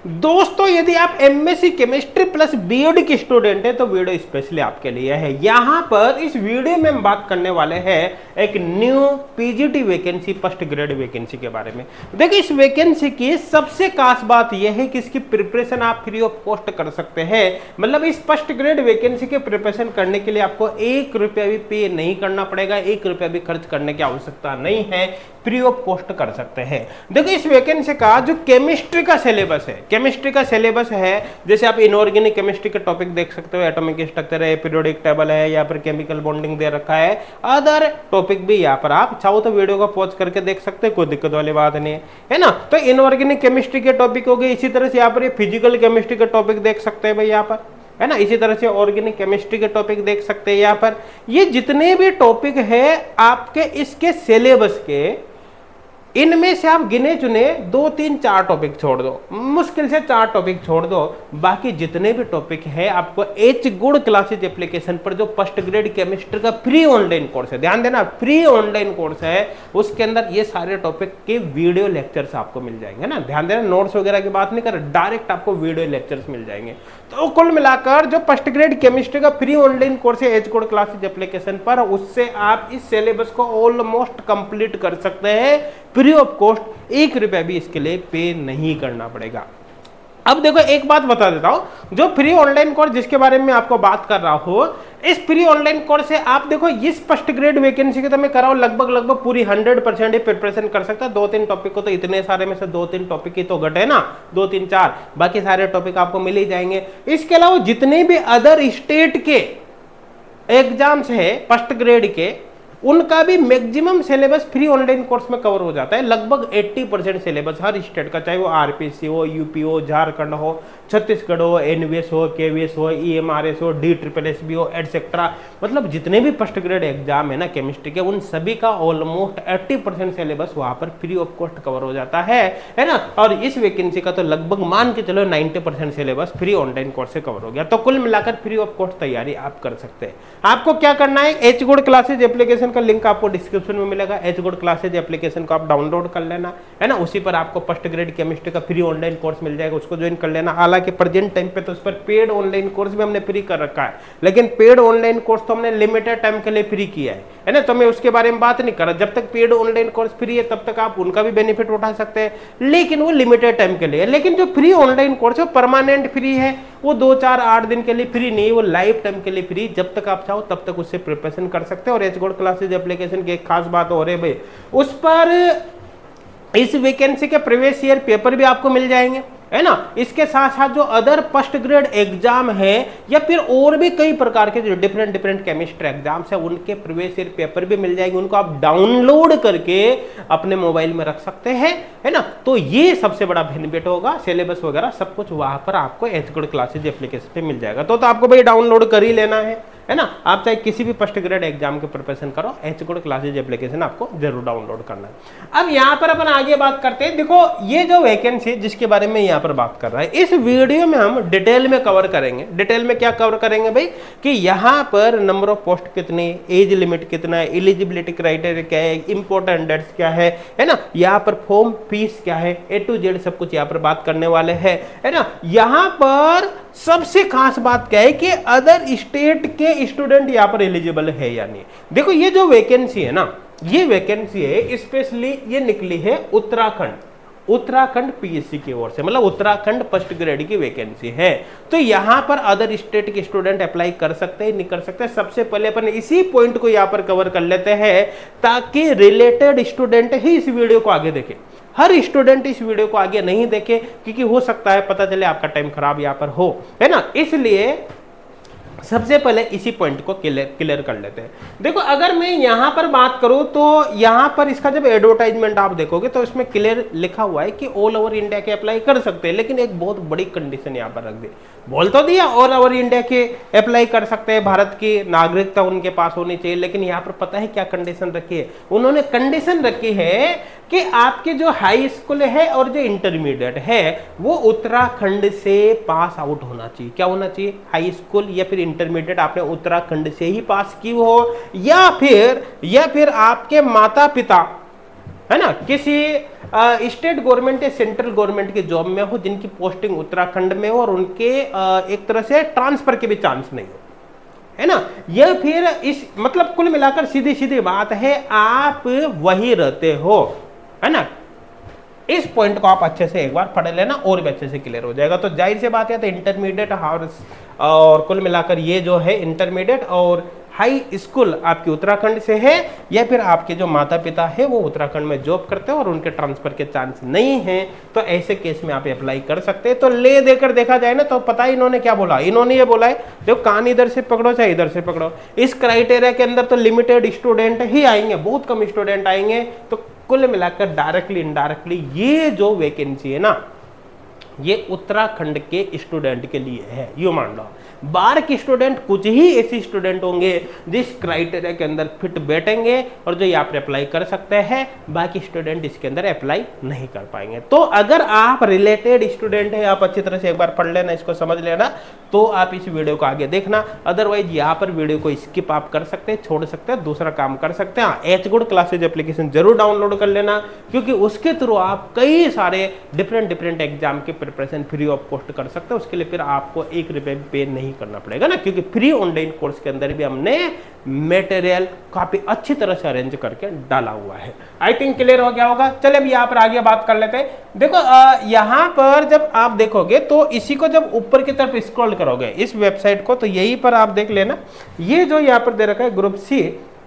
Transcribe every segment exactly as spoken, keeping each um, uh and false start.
दोस्तों यदि आप एमएससी केमिस्ट्री प्लस बीएड के स्टूडेंट हैं तो वीडियो स्पेशली आपके लिए है। यहां पर इस वीडियो में हम बात करने वाले हैं एक new PGT vacancy, first grade vacancy के बारे में। देखिए इस वैकेंसी की सबसे खास बात यह है कि इसकी प्रिपरेशन आप फ्री ऑफ कॉस्ट कर सकते हैं। मतलब इस फर्स्ट ग्रेड वैकेंसी के प्रिपरेशन करने के लिए आपको एक रुपया भी पे नहीं करना पड़ेगा, एक रुपया भी खर्च करने की आवश्यकता नहीं है, फ्री ऑफ कॉस्ट कर सकते हैं। देखिए इस वैकेंसी का जो केमिस्ट्री का सिलेबस है, केमिस्ट्री का सिलेबस है, जैसे आप इनऑर्गेनिक केमिस्ट्री के टॉपिक देख सकते हो, एटॉमिक स्ट्रक्चर है, पीरियोडिक टेबल है, या फिर केमिकल बॉन्डिंग दे रखा है, अदर टॉपिक भी यहाँ पर आप चाहो तो वीडियो को पॉज करके देख सकते हो, कोई दिक्कत वाली बात नहीं है, है ना। तो इनऑर्गेनिक केमिस्ट्री के टॉपिक हो गए। इसी तरह से यहाँ पर फिजिकल केमिस्ट्री के टॉपिक देख सकते हैं भाई यहाँ पर, है ना। इसी तरह से ऑर्गेनिक केमिस्ट्री के टॉपिक देख सकते हैं यहाँ पर। ये जितने भी टॉपिक है आपके इसके सिलेबस के, इनमें से आप गिने चुने दो तीन चार टॉपिक छोड़ दो, मुश्किल से चार टॉपिक छोड़ दो, बाकी जितने भी टॉपिक है आपको एच गुड क्लासेज एप्लीकेशन पर जो फर्स्ट ग्रेड केमिस्ट्री का फ्री ऑनलाइन कोर्स है, ध्यान देना फ्री ऑनलाइन कोर्स है, उसके अंदर ये सारे टॉपिक के वीडियो लेक्चर्स आपको मिल जाएंगे ना। ध्यान देना, नोट्स वगैरह की बात नहीं कर, डायरेक्ट आपको वीडियो लेक्चर्स मिल जाएंगे। तो कुल मिलाकर जो फर्स्ट ग्रेड केमिस्ट्री का फ्री ऑनलाइन कोर्स है एच गुड क्लासेज एप्लीकेशन पर, उससे आप इस सिलेबस को ऑलमोस्ट कंप्लीट कर सकते हैं फ्री ऑफ कॉस्ट, एक रुपया भी इसके लिए पे नहीं करना पड़ेगा। अब देखो एक बात बता देता हूं, जो फ्री ऑनलाइन कोर्स जिसके बारे में आपको बात कर रहा हूं, इस फ्री ऑनलाइन कोर्स से आप देखो इस फर्स्ट ग्रेड वैकेंसी के तो मैं कराऊं लगभग लगभग पूरी हंड्रेड परसेंट ही प्रिपरेशन कर सकता है। दो तीन टॉपिक को तो इतने सारे में से दो तीन टॉपिक ही तो घटे ना, दो तीन चार, बाकी सारे टॉपिक आपको मिल ही जाएंगे। इसके अलावा जितने भी अदर स्टेट के एग्जाम्स है फर्स्ट ग्रेड के, उनका भी maximum syllabus free online course में कवर हो जाता है। लगभग अस्सी परसेंट सिलेबस हर स्टेट का, चाहे वो आरपीसी हो, यूपी हो, झारखंड हो, छत्तीसगढ़ हो, एनवीएस हो, केवीएस हो, ईएमआरएस हो, डी ट्रिपल एस बी हो, एटसेट्रा, मतलब जितने भी फर्स्ट ग्रेड एग्जाम है ना केमिस्ट्री के, उन सभी का ऑलमोस्ट अस्सी परसेंट सिलेबस वहां पर फ्री ऑफ कॉस्ट कवर हो जाता है, है ना। और इस वैकेंसी का तो लगभग मान के चलो नब्बे percent syllabus free online course से कवर हो गया। तो कुल मिलाकर फ्री ऑफ कॉस्ट तैयारी आप कर सकते हैं। आपको क्या करना है, एच गुड क्लासेज एप्लीकेशन का लिंक आपको डिस्क्रिप्शन में मिलेगा। एच गुड क्लासेज एप्लीकेशन को आप डाउनलोड कर लेना, है ना। उसी पर आपको फर्स्ट ग्रेड केमिस्ट्री का फ्री ऑनलाइन कोर्स मिल जाएगा, उसको ज्वाइन कर लेना। हालांकि प्रेजेंट टाइम पे तो उस पर पेड ऑनलाइन कोर्स भी हमने फ्री कर रखा है, लेकिन पेड ऑनलाइन कोर्स तो हमने लिमिटेड टाइम के लिए फ्री किया है, है ना। तो मैं उसके बारे में बात नहीं कर रहा। जब तक पेड ऑनलाइन कोर्स फ्री है तब तक आप उनका भी बेनिफिट उठा सकते हैं, लेकिन वो लिमिटेड टाइम के लिए। लेकिन जो फ्री ऑनलाइन कोर्स है परमानेंट फ्री है, वो दो चार आठ दिन के लिए फ्री नहीं, वो लाइफ टाइम के लिए फ्री, जब तक आप चाहो तब तक उससे प्रिपरेशन कर सकते हैं। और एच गुड क्लासेज एप्लीकेशन की एक खास बात हो रही है भाई, उस पर इस वैकेंसी के प्रीवियस ईयर पेपर भी आपको मिल जाएंगे, है ना। इसके साथ साथ जो अदर फर्स्ट ग्रेड एग्जाम है या फिर और भी कई प्रकार के जो डिफरेंट डिफरेंट केमिस्ट्री एग्जाम्स है, उनके प्रीवियस ईयर पेपर भी मिल जाएंगे। उनको आप डाउनलोड करके अपने मोबाइल में रख सकते हैं, है ना। तो ये सबसे बड़ा बेनिफिट होगा। सिलेबस वगैरह सब कुछ वहां पर आपको एच गुड क्लासेज एप्लीकेशन पे मिल जाएगा। तो, तो आपको भाई डाउनलोड कर ही लेना है, है ना। आप चाहे किसी भी फर्स्ट ग्रेड एग्जाम के प्रिपरेशन करो, एच गुड क्लासेज एप्लीकेशन आपको जरूर डाउनलोड करना है। अब यहाँ पर अपन आगे बात करते हैं। देखो ये जो वैकेंसी जिसके बारे में यहाँ पर बात कर रहा है, इस वीडियो में हम डिटेल में कवर करेंगे। डिटेल में क्या कवर करेंगे भाई, कि यहाँ पर नंबर ऑफ पोस्ट कितने, एज लिमिट कितना है, एलिजिबिलिटी क्राइटेरिया क्या है, इंपॉर्टेंट डेट्स क्या है, है ना। यहाँ पर फॉर्म फीस क्या है, ए टू जेड सब कुछ यहाँ पर बात करने वाले हैं, है ना। यहाँ पर सबसे खास बात क्या है कि अदर स्टेट के स्टूडेंट यहाँ पर एलिजिबल है या नहीं। देखो ये जो वैकेंसी है ना, ये वैकेंसी है स्पेशली ये निकली है उत्तराखंड, उत्तराखंड पीएससी की ओर से, मतलब उत्तराखंड फर्स्ट ग्रेड की वैकेंसी है। तो यहाँ पर अदर स्टेट के स्टूडेंट अप्लाई कर सकते हैं, नहीं कर सकते। सबसे पहले अपन इसी पॉइंट को यहाँ पर कवर कर लेते हैं, ताकि रिलेटेड स्टूडेंट ही इस वीडियो को आगे देखे। हर स्टूडेंट इस वीडियो को आगे नहीं देखे, क्योंकि हो सकता है पता चले आपका टाइम खराब यहाँ पर हो, है ना। इसलिए सबसे पहले इसी पॉइंट को क्लियर क्लियर कर लेते हैं। देखो अगर मैं यहाँ पर बात करूँ तो यहाँ पर इसका जब एडवर्टाइजमेंट आप देखोगे तो इसमें क्लियर लिखा हुआ है कि ऑल ओवर इंडिया के अप्लाई कर सकते हैं, लेकिन एक बहुत बड़ी कंडीशन यहाँ पर रख दी। बोल तो दिया ऑल ओवर इंडिया के अप्लाई कर सकते हैं, भारत की नागरिकता उनके पास होनी चाहिए, लेकिन यहाँ पर पता है क्या कंडीशन रखी है। उन्होंने कंडीशन रखी है कि आपके जो हाई स्कूल है और जो इंटरमीडिएट है वो उत्तराखंड से पास आउट होना चाहिए। क्या होना चाहिए, हाई स्कूल या फिर इंटरमीडिएट आपने उत्तराखंड से ही पास की हो, या फिर या फिर आपके माता पिता है ना, किसी स्टेट गवर्नमेंट या सेंट्रल गवर्नमेंट की जॉब में हो जिनकी पोस्टिंग उत्तराखंड में हो और उनके आ, एक तरह से ट्रांसफर के भी चांस नहीं हो, है ना, या फिर इस मतलब कुल मिलाकर सीधी सीधी बात है आप वही रहते हो, है ना। इस पॉइंट को आप अच्छे से एक बार पढ़ लेना और भी अच्छे से क्लियर हो जाएगा। तो जाहिर सी बात है तो इंटरमीडिएट और कुल मिलाकर ये जो है इंटरमीडिएट और हाई स्कूल आपकी उत्तराखंड से है या फिर आपके जो माता पिता है वो उत्तराखंड में जॉब करते हैं और उनके ट्रांसफर के चांस नहीं है, तो ऐसे केस में आप अप्लाई कर सकते हैं। तो ले देकर देखा जाए ना तो पता है इन्होंने क्या बोला, इन्होंने ये बोला है देखो कान इधर से पकड़ो चाहे इधर से पकड़ो, इस क्राइटेरिया के अंदर तो लिमिटेड स्टूडेंट ही आएंगे, बहुत कम स्टूडेंट आएंगे। तो कुल मिलाकर डायरेक्टली इनडायरेक्टली ये जो वैकेंसी है ना ये उत्तराखंड के स्टूडेंट के लिए है, यू मान लो। बाहर के स्टूडेंट कुछ ही ऐसे स्टूडेंट होंगे जिस क्राइटेरिया के अंदर फिट बैठेंगे और जो यहाँ पर अप्लाई कर सकते हैं, बाकी स्टूडेंट इसके अंदर अप्लाई नहीं कर पाएंगे। तो अगर आप रिलेटेड स्टूडेंट है, आप अच्छी तरह से एक बार पढ़ लेना, इसको समझ लेना, तो आप इस वीडियो को आगे देखना। अदरवाइज यहाँ पर वीडियो को स्किप आप कर सकते हैं, छोड़ सकते हैं, दूसरा काम कर सकते हैं। एच गुड क्लासेज एप्लीकेशन जरूर डाउनलोड कर लेना, क्योंकि उसके थ्रू आप कई सारे डिफरेंट डिफरेंट एग्जाम की प्रिपरेशन फ्री ऑफ कॉस्ट कर सकते हैं। उसके लिए फिर आपको एक रुपये भी पे नहीं करना पड़ेगा ना, क्योंकि फ्री ऑनलाइन कोर्स के अंदर भी हमने मटेरियल काफी अच्छी तरह से अरेंज करके डाला हुआ है। आई थिंक क्लियर हो गया होगा। चलिए अब यहाँ पर आगे बात कर लेते हैं। देखो यहाँ पर जब आप देखोगे तो इसी को जब ऊपर की तरफ स्क्रॉल करोगे इस वेबसाइट को, तो यहीं पर आप देख लेना ये जो यहाँ पर दे रखा है ग्रुप सी,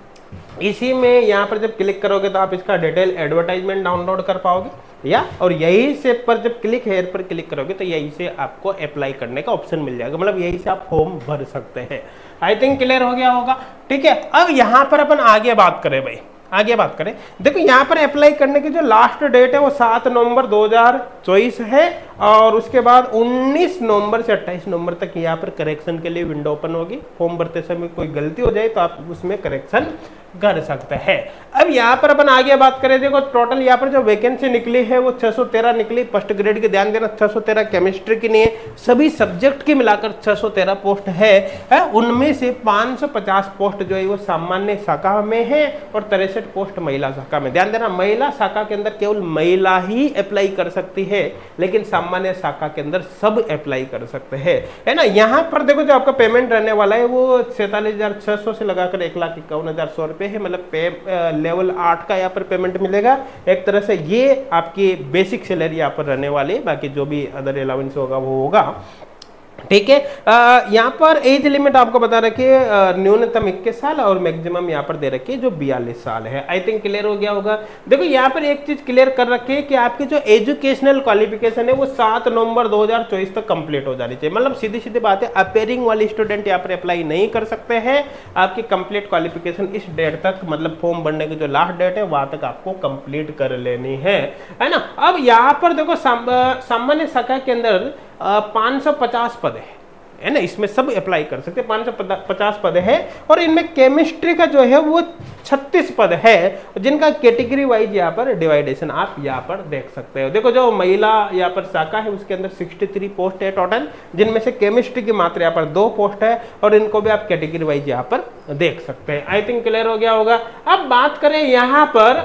इसी में यहाँ पर जब क्लिक करोगे तो आप इसका डिटेल एडवर्टाइजमेंट डाउनलोड कर पाओगे, या और यही से पर जब क्लिक हेयर पर क्लिक करोगे तो यही से आपको अप्लाई करने का ऑप्शन मिल जाएगा, मतलब यही से आप फॉर्म भर सकते हैं। आई थिंक क्लियर हो गया होगा। ठीक है, अब यहाँ पर अपन आगे बात करें भाई, आगे बात करें। देखो यहाँ पर अप्लाई करने की जो लास्ट डेट है वो सात नवंबर दो हज़ार चौबीस है और उसके बाद उन्नीस नवंबर से अट्ठाईस नवंबर तक यहाँ पर करेक्शन के लिए विंडो ओपन होगी। फॉर्म भरते समय कोई गलती हो जाए तो आप उसमें करेक्शन कर सकते हैं। अब यहाँ पर अपन आगे बात करें, देखो टोटल यहाँ पर जो वैकेंसी निकली है वो छह सौ तेरह निकली। फर्स्ट ग्रेड की ध्यान देना, छह सौ तेरह केमिस्ट्री की नहीं है, सभी सब्जेक्ट की मिलाकर छह सौ तेरह पोस्ट है, है? उनमें से पाँच सौ पचास पोस्ट जो है वो सामान्य शाखा में है और तिरसठ पोस्ट महिला शाखा में। ध्यान देना महिला शाखा के अंदर केवल महिला ही अप्लाई कर सकती है, लेकिन सामान्य शाखा के अंदर सब अप्लाई कर सकते हैं, है ना। यहाँ पर देखो जो आपका पेमेंट रहने वाला है वो सैंतालीस हजार छह सौ से लगाकर एक लाख इक्यावन हजार सौ रुपए है, मतलब पे लेवल आठ का यहाँ पर पेमेंट मिलेगा। एक तरह से ये आपकी बेसिक सैलरी यहाँ पर रहने वाली है, बाकी जो भी अदर अलाउंस होगा वो होगा। ठीक है, यहाँ पर एज लिमिट आपको बता रखी है न्यूनतम इक्कीस साल और मैक्सिमम यहाँ पर दे रखी है जो बयालीस साल है। आई थिंक क्लियर हो गया होगा। देखो यहाँ पर एक चीज क्लियर कर रखी है कि आपकी जो एजुकेशनल क्वालिफिकेशन है वो सात नवंबर दो हज़ार चौबीस तक कंप्लीट हो जानी चाहिए। मतलब सीधी सीधी बात है, अपेयरिंग वाले स्टूडेंट यहाँ पर अप्लाई नहीं कर सकते हैं। आपकी कंप्लीट क्वालिफिकेशन इस डेट तक, मतलब फॉर्म भरने की जो लास्ट डेट है वहां तक आपको कंप्लीट कर लेनी है, है ना। अब यहाँ पर देखो सामान्य शाखा के अंदर पाँच सौ पचास पद है, है ना, इसमें सब अप्लाई कर सकते हैं। पाँच सौ पचास पद है और इनमें केमिस्ट्री का जो है वो छत्तीस पद है, जिनका कैटेगरी वाइज यहाँ पर डिवाइडेशन आप यहाँ पर देख सकते हो। देखो जो महिला यहाँ पर शाखा है उसके अंदर तिरसठ पोस्ट है टोटल, जिनमें से केमिस्ट्री की मात्र यहाँ पर दो पोस्ट है और इनको भी आप कैटेगरी वाइज यहाँ पर देख सकते हैं। आई थिंक क्लियर हो गया होगा। अब बात करें यहाँ पर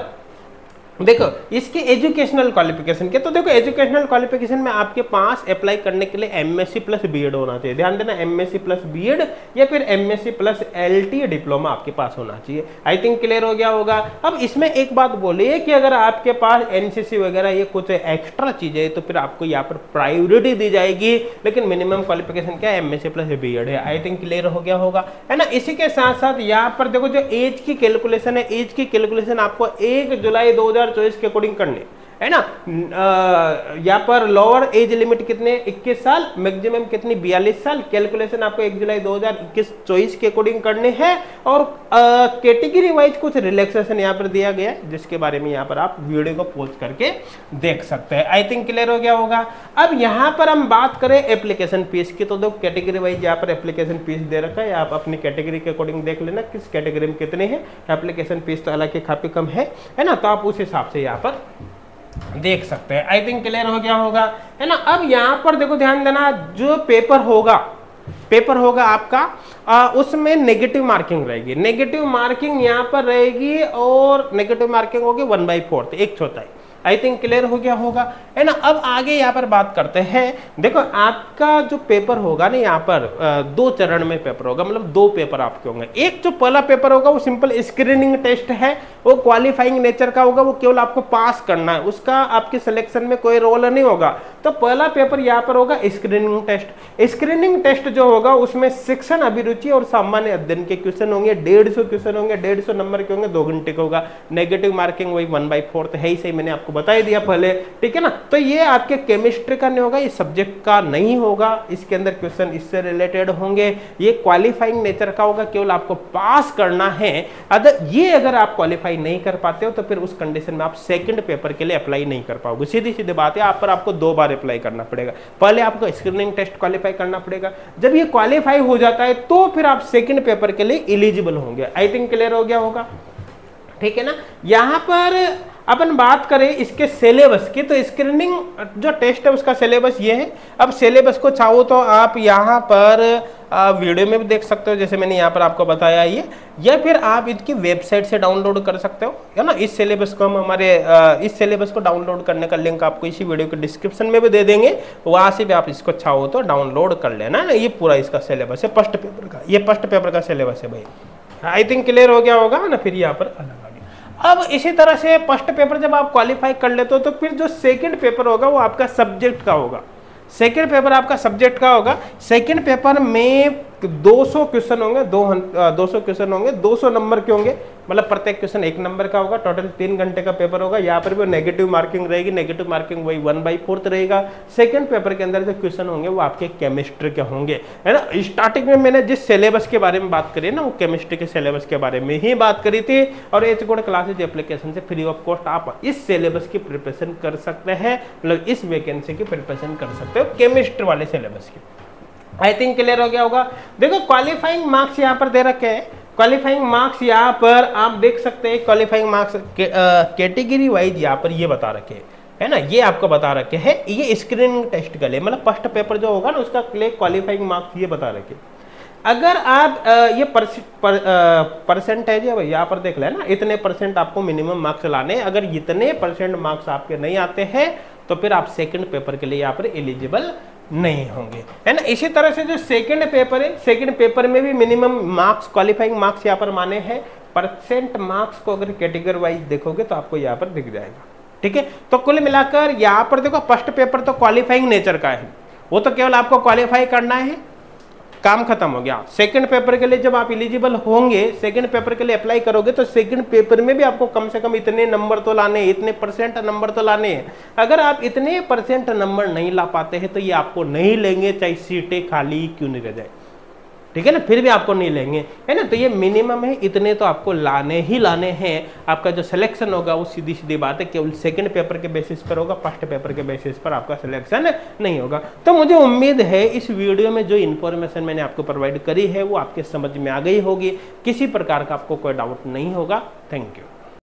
देखो इसके एजुकेशनल क्वालिफिकेशन के, तो देखो एजुकेशनल क्वालिफिकेशन में आपके पास अप्लाई करने के लिए एमएससी प्लस बीएड होना चाहिए। ध्यान देना, एमएससी प्लस बीएड या फिर एमएससी प्लस एलटी डिप्लोमा आपके पास होना चाहिए। आई थिंक क्लियर हो गया होगा। अब इसमें एक बात बोलिए कि अगर आपके पास एनसीसी वगैरह ये कुछ एक्स्ट्रा चीजें है तो फिर आपको यहाँ पर प्रायोरिटी दी जाएगी, लेकिन मिनिमम क्वालिफिकेशन क्या है, एमएससी प्लस बीएड है। आई थिंक क्लियर हो गया होगा, है ना। इसी के साथ साथ यहाँ पर देखो जो एज की कैलकुलेशन है, एज की कैलकुलेशन आपको एक जुलाई दो हजार चौबीस के अकॉर्डिंग करने, है ना। यहाँ पर लोअर एज लिमिट कितने, इक्कीस साल, मैक्सिमम कितनी, बयालीस साल। कैलकुलेशन आपको एक जुलाई दो हज़ार इक्कीस चौबीस के अकॉर्डिंग करने हैं और कैटेगरी वाइज कुछ रिलैक्सेशन यहाँ पर दिया गया है, जिसके बारे में यहाँ पर आप वीडियो को पॉज करके देख सकते हैं। आई थिंक क्लियर हो गया होगा। अब यहाँ पर हम बात करें एप्लीकेशन फीस की, तो देखो कैटेगरी वाइज यहाँ पर एप्लीकेशन फीस दे रखा है, आप अपनी कैटेगरी के अकॉर्डिंग देख लेना किस कैटेगरी में कितने हैं। एप्लीकेशन फीस तो हालांकि काफी कम है, है ना, तो आप उस हिसाब से यहाँ पर देख सकते हैं। आई थिंक क्लियर हो गया होगा, है ना। अब यहाँ पर देखो ध्यान देना, जो पेपर होगा पेपर होगा आपका आ, उसमें नेगेटिव मार्किंग रहेगी, नेगेटिव मार्किंग यहाँ पर रहेगी और नेगेटिव मार्किंग होगी वन बाई फोर्थ, एक चौथाई। आई थिंक क्लियर हो गया होगा, है ना। अब आगे यहाँ पर बात करते हैं। देखो आपका जो पेपर होगा ना, यहाँ पर दो चरण में पेपर होगा, मतलब दो पेपर आपके होंगे। एक जो पहला पेपर होगा वो सिंपल स्क्रीनिंग टेस्ट है, वो क्वालिफाइंग नेचर का होगा, वो केवल आपको पास करना है, उसका आपके सिलेक्शन में कोई रोल नहीं होगा। तो पहला पेपर यहाँ पर होगा स्क्रीनिंग टेस्ट। स्क्रीनिंग टेस्ट जो होगा उसमें शिक्षण अभिरुचि और सामान्य अध्ययन के क्वेश्चन होंगे, डेढ़ सौ क्वेश्चन होंगे, डेढ़ सौ नंबर के होंगे, दो घंटे का होगा। नेगेटिव मार्किंग वही वन बाई फोर्थ है ही, सही मैंने आपको बता ही दिया पहले, ठीक है ना। तो ये आपके केमिस्ट्री का नहीं होगा, ये सब्जेक्ट का नहीं होगा, इसके अंदर क्वेश्चन इससे रिलेटेड होंगे। ये क्वालिफाइंग नेचर का होगा, केवल आपको पास करना है। अगर ये अगर आप क्वालिफाई नहीं कर पाते हो तो फिर उस कंडीशन में आप सेकंड पेपर के लिए अप्लाई नहीं कर पाओगे। सीधी सीधी बात है, आप पर आपको दो बार अप्लाई करना पड़ेगा। पहले आपको स्क्रीनिंग टेस्ट क्वालिफाई करना पड़ेगा, जब ये क्वालिफाई हो जाता है तो फिर आप सेकंड पेपर के लिए एलिजिबल होंगे। आई थिंक क्लियर हो गया होगा, ठीक है ना। यहां पर अपन बात करें इसके सिलेबस की, तो स्क्रीनिंग जो टेस्ट है उसका सिलेबस ये है। अब सिलेबस को चाहो तो आप यहाँ पर आ, वीडियो में भी देख सकते हो, जैसे मैंने यहाँ पर आपको बताया ये, या फिर आप इसकी वेबसाइट से डाउनलोड कर सकते हो, है ना। इस सिलेबस को हम हमारे आ, इस सिलेबस को डाउनलोड करने का लिंक आपको इसी वीडियो के डिस्क्रिप्शन में भी दे देंगे, वहाँ से भी आप इसको चाहो तो डाउनलोड कर लेना ना। ये पूरा इसका सिलेबस है फर्स्ट पेपर का, ये फर्स्ट पेपर का सिलेबस है भाई। आई थिंक क्लियर हो गया होगा ना। फिर यहाँ पर अलग अब इसी तरह से फर्स्ट पेपर जब आप क्वालिफाई कर लेते हो तो फिर जो सेकंड पेपर होगा वो आपका सब्जेक्ट का होगा। सेकंड पेपर आपका सब्जेक्ट का होगा। सेकंड पेपर में दो सौ क्वेश्चन होंगे, दो सौ क्वेश्चन होंगे, दो सौ नंबर के होंगे, मतलब प्रत्येक क्वेश्चन एक नंबर का होगा। टोटल तीन घंटे का पेपर होगा। यहाँ पर भी नेगेटिव मार्किंग रहेगी, नेगेटिव मार्किंग वही वन बाई फोर्थ रहेगा। सेकंड पेपर के अंदर जो क्वेश्चन होंगे वो आपके केमिस्ट्री के होंगे, है ना। स्टार्टिंग में मैंने जिस सिलेबस के बारे में बात करी ना, वो केमिस्ट्री के सिलेबस के बारे में ही बात करी थी। और एच कोड क्लासेज एप्लीकेशन से फ्री ऑफ कॉस्ट आप इस सिलेबस की प्रिपरेशन कर सकते हैं, मतलब इस वैकेंसी की प्रिपरेशन कर सकते हो केमिस्ट्री वाले सिलेबस की। आई थिंक क्लियर हो गया होगा। देखो क्वालिफाइंग मार्क्स यहाँ पर दे रखे हैं। क्वालिफाइंग मार्क्स यहाँ पर आप देख सकते हैं, क्वालिफाइंग मार्क्स कैटेगरी वाइज यहाँ पर ये बता रखे हैं, है ना। ये आपको बता रखे हैं, ये स्क्रीनिंग टेस्ट के लिए, मतलब फर्स्ट पेपर जो होगा ना उसका क्वालिफाइंग मार्क्स ये बता रखे। अगर आप ये परसेंटेज है यहाँ पर देख लेना, इतने परसेंट आपको मिनिमम मार्क्स लाने। अगर इतने परसेंट मार्क्स आपके नहीं आते हैं तो फिर आप सेकंड पेपर के लिए यहाँ पर एलिजिबल नहीं होंगे, है ना। इसी तरह से जो सेकंड पेपर है, सेकंड पेपर में भी मिनिमम मार्क्स क्वालिफाइंग मार्क्स यहाँ पर माने हैं। परसेंट मार्क्स को अगर कैटेगरी वाइज देखोगे तो आपको यहाँ पर दिख जाएगा, ठीक है। तो कुल मिलाकर यहाँ पर देखो फर्स्ट पेपर तो क्वालिफाइंग नेचर का है, वो तो केवल आपको क्वालिफाई करना है, काम खत्म हो गया। सेकंड पेपर के लिए जब आप एलिजिबल होंगे, सेकंड पेपर के लिए अप्लाई करोगे तो सेकंड पेपर में भी आपको कम से कम इतने नंबर तो लाने हैं, इतने परसेंट नंबर तो लाने हैं। अगर आप इतने परसेंट नंबर नहीं ला पाते हैं तो ये आपको नहीं लेंगे, चाहे सीटें खाली क्यों नहीं रह जाए, ठीक है ना, फिर भी आपको नहीं लेंगे, है ना। तो ये मिनिमम है, इतने तो आपको लाने ही लाने हैं। आपका जो सिलेक्शन होगा वो सीधी सीधी बात है केवल सेकंड पेपर के बेसिस पर होगा, फर्स्ट पेपर के बेसिस पर आपका सिलेक्शन नहीं होगा। तो मुझे उम्मीद है इस वीडियो में जो इन्फॉर्मेशन मैंने आपको प्रोवाइड करी है वो आपके समझ में आ गई होगी, किसी प्रकार का आपको कोई डाउट नहीं होगा। Thank you.